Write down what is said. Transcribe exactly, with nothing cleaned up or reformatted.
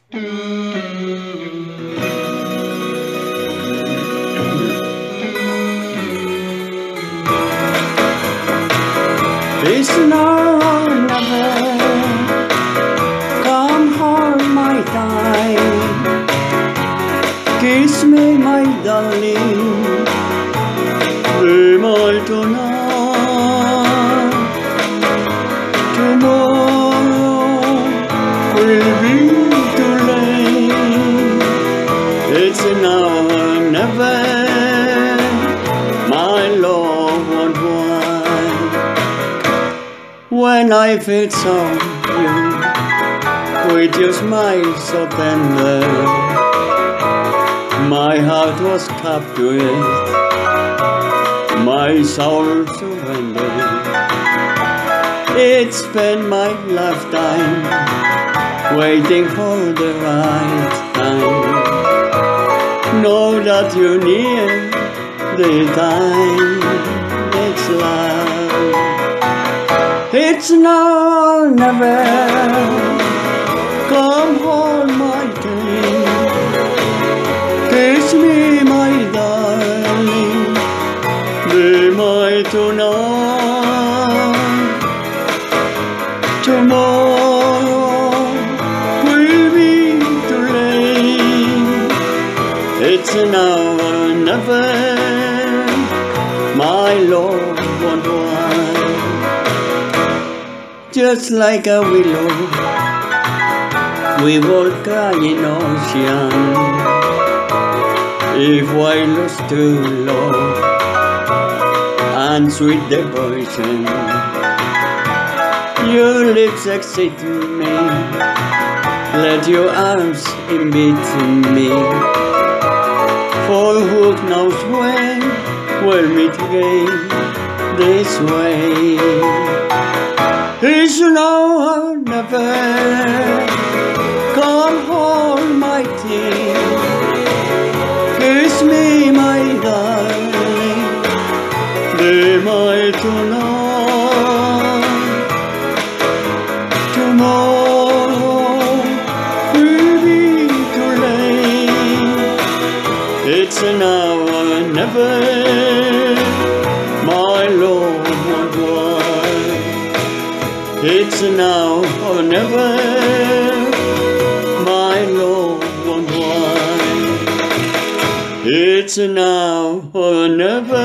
It's now or never. Come hold my time. Kiss me, my darling. Be my tonight. Tomorrow will be too late. It's now or never. My love won't wait. When I first saw you, with your smile so tender, my heart was captured, my soul surrendered. It's been my lifetime waiting for the right time. Know that you're near the time. It's love. It's now or never. Come hold my hand. Kiss me, my darling. Be my tonight. Tomorrow will be too late. It's now or never. My love won't wait. Just like a willow, we will cry in ocean. If I lost to love and sweet devotion, your lips excite me. Let your arms invite me. For who knows when we'll meet again this way. It's now or never. Come hold my tear. Kiss me, my darling. Be my tonight. Tomorrow will be too late. It's now or never. My love won't wait. It's now or never. My love won't wait. It's now or never.